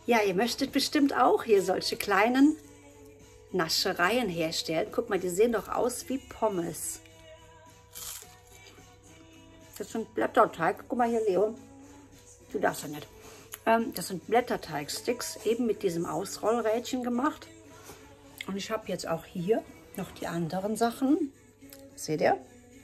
Ja, ihr möchtet bestimmt auch hier solche kleinen Naschereien herstellen. Guck mal, die sehen doch aus wie Pommes. Das sind Blätterteig. Guck mal hier, Leo. Du darfst ja nicht. Das sind Blätterteigsticks, eben mit diesem Ausrollrädchen gemacht. Und ich habe jetzt auch hier noch die anderen Sachen. Seht ihr?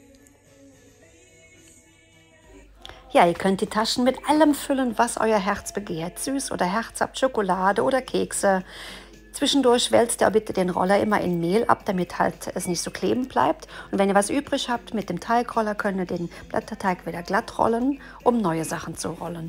Ja, ihr könnt die Taschen mit allem füllen, was euer Herz begehrt. Süß oder herzhaft, Schokolade oder Kekse. Zwischendurch wälzt ihr bitte den Roller immer in Mehl ab, damit halt es nicht so kleben bleibt. Und wenn ihr was übrig habt, mit dem Teigroller könnt ihr den Blätterteig wieder glatt rollen, um neue Sachen zu rollen.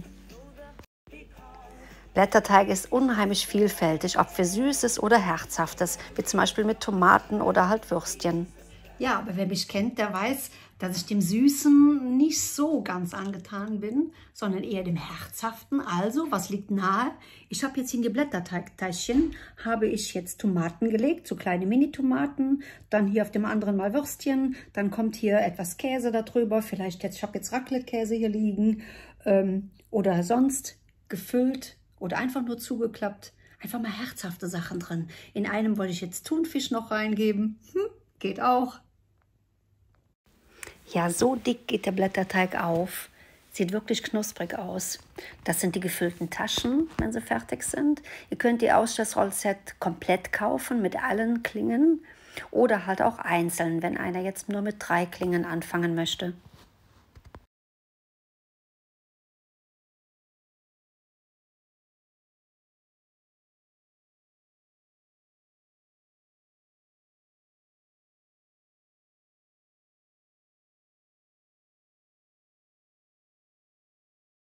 Blätterteig ist unheimlich vielfältig, ob für Süßes oder Herzhaftes, wie zum Beispiel mit Tomaten oder halt Würstchen. Ja, aber wer mich kennt, der weiß, dass ich dem Süßen nicht so ganz angetan bin, sondern eher dem Herzhaften. Also, was liegt nahe? Ich habe jetzt in die Blätterteigteilchen, habe ich jetzt Tomaten gelegt, so kleine Mini-Tomaten. Dann hier auf dem anderen mal Würstchen. Dann kommt hier etwas Käse darüber. Vielleicht jetzt, ich habe jetzt Raclette-Käse hier liegen. Oder sonst gefüllt oder einfach nur zugeklappt. Einfach mal herzhafte Sachen drin. In einem wollte ich jetzt Thunfisch noch reingeben. Geht auch. Ja, so dick geht der Blätterteig auf. Sieht wirklich knusprig aus. Das sind die gefüllten Taschen, wenn sie fertig sind. Ihr könnt die Ausstattungsrollset komplett kaufen mit allen Klingen oder halt auch einzeln, wenn einer jetzt nur mit 3 Klingen anfangen möchte.